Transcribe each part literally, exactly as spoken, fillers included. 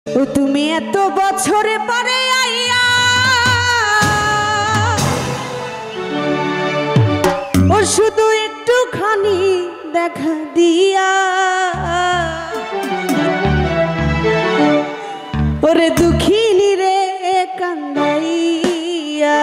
ও তুমি এত বছরে পরে আইয়া ও শুধু একটুখানি দেখা দিয়া ওরে দুঃখিনী রে কান্দাইয়া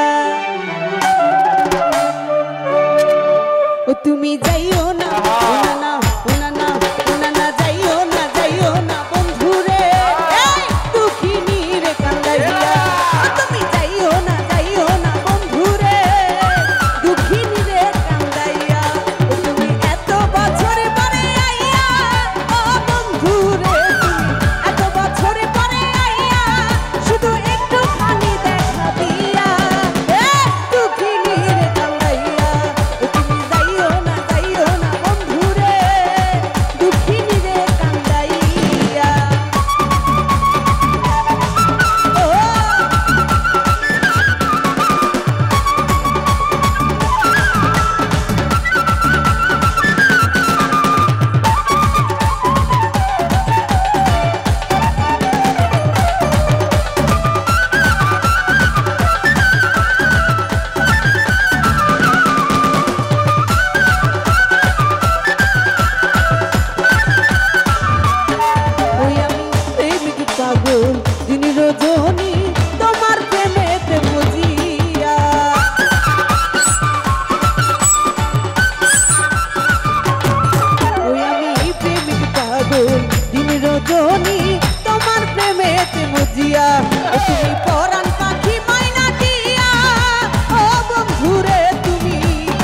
ও তুমি যাইও না না না না না না যাইও না যাইও না বন্ধু রে দুঃখিনী রে কান্দাইয়া তুমি যাইও না যাইও না বন্ধু রে দুঃখিনী রে কান্দাইয়া ও তুমি এত বছরে পরে আইয়া ও বন্ধু রে এত বছরে পরে আইয়া শুধু একটুখানি দেখা দিয়া দুঃখিনী রে কান্দাইয়া ও তুমি যাইও না যাইও না বন্ধু রে দুঃখিনী রে কান্দাইয়া তুমি পরাণ পাখি মাইনা দিয়া ও বন্ধু রে তুমি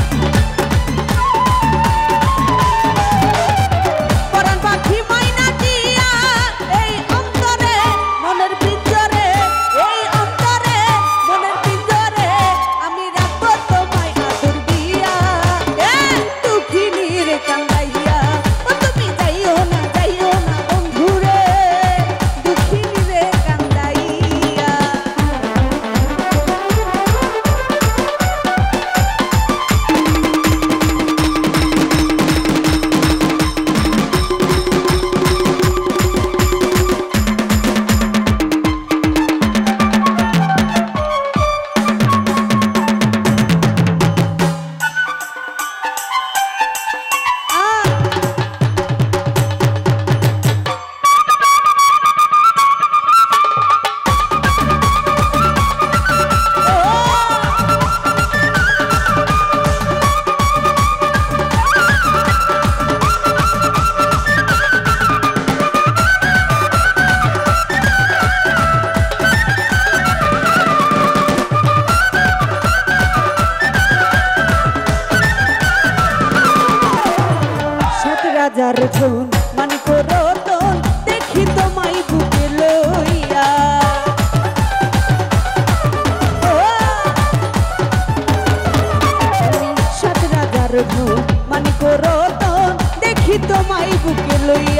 পরাণ পাখি মাইনা দিয়া এই অন্তরে মনের পিঞ্জরে এই অন্তরে মনের পিঞ্জরে আমি রাখবো তোমায় আদর দিয়া দুঃখিনী রে কান্দাইয়া ও তুমি যাইও না যাইও না বন্ধু রে দুঃখিনী রে কান্দাইয়া রাজার ধন মানিক রতন দেখি তোমায় বুকে লইয়া সাত রাজার ধন মানিক রতন দেখি তোমায় বুকে লইয়া